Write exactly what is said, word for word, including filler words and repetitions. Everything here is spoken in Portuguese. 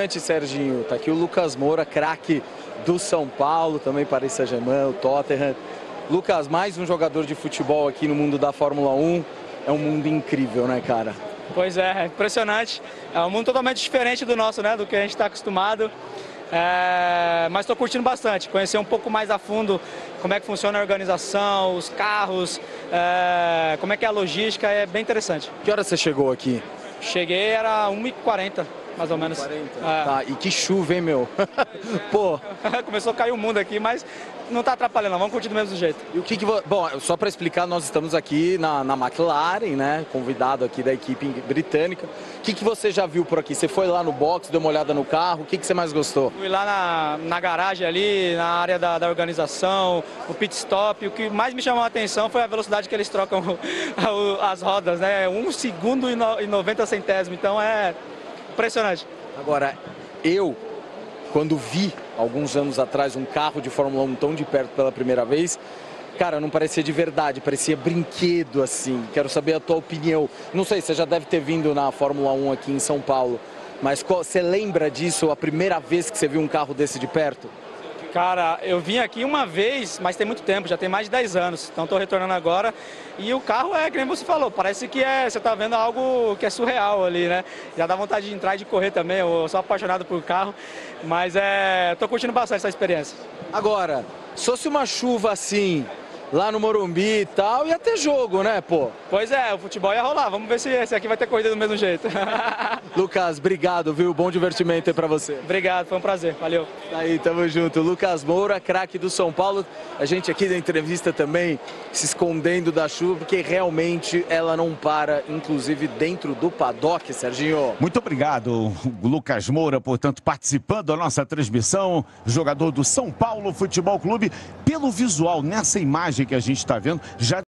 Serginho, tá aqui o Lucas Moura, craque do São Paulo, também Paris Saint-Germain, o Tottenham. Lucas, mais um jogador de futebol aqui no mundo da Fórmula um. É um mundo incrível, né, cara? Pois é, é impressionante. É um mundo totalmente diferente do nosso, né, do que a gente está acostumado. É, mas estou curtindo bastante, conhecer um pouco mais a fundo como é que funciona a organização, os carros, é, como é que é a logística, é bem interessante. Que hora você chegou aqui? Cheguei, era uma e quarenta, mais ou menos. quarenta. É. Tá, e que chuva, hein, meu? Pô. Começou a cair o mundo aqui, mas não está atrapalhando, não. Vamos curtir do mesmo jeito. E o que que... vo- Bom, só para explicar, nós estamos aqui na, na McLaren, né? Convidado aqui da equipe britânica. O que que você já viu por aqui? Você foi lá no box, deu uma olhada no carro, o que que você mais gostou? Fui lá na, na garagem ali, na área da, da organização, o pit stop. O que mais me chamou a atenção foi a velocidade que eles trocam o- as rodas, né? Um segundo e, no, e noventa centésimos. Então é impressionante. Agora, eu, quando vi, alguns anos atrás, um carro de Fórmula um tão de perto pela primeira vez, cara, não parecia de verdade, parecia brinquedo, assim. Quero saber a tua opinião. Não sei, você já deve ter vindo na Fórmula um aqui em São Paulo, mas qual- você lembra disso, a primeira vez que você viu um carro desse de perto? Cara, eu vim aqui uma vez, mas tem muito tempo, já tem mais de dez anos. Então estou retornando agora. E o carro é, que nem você falou, parece que é, você está vendo algo que é surreal ali, né? Já dá vontade de entrar e de correr também. Eu sou apaixonado por carro, mas é, estou curtindo bastante essa experiência. Agora, se fosse uma chuva assim, lá no Morumbi e tal, ia ter jogo, né, pô? Pois é, o futebol ia rolar. Vamos ver se esse aqui vai ter corrida do mesmo jeito. Lucas, obrigado, viu? Bom divertimento aí pra você. Obrigado, foi um prazer. Valeu. Aí, tamo junto. Lucas Moura, craque do São Paulo. A gente aqui da entrevista também se escondendo da chuva, porque realmente ela não para, inclusive dentro do paddock, Serginho. Muito obrigado, Lucas Moura, portanto, participando da nossa transmissão, jogador do São Paulo Futebol Clube. Pelo visual, nessa imagem que a gente está vendo, já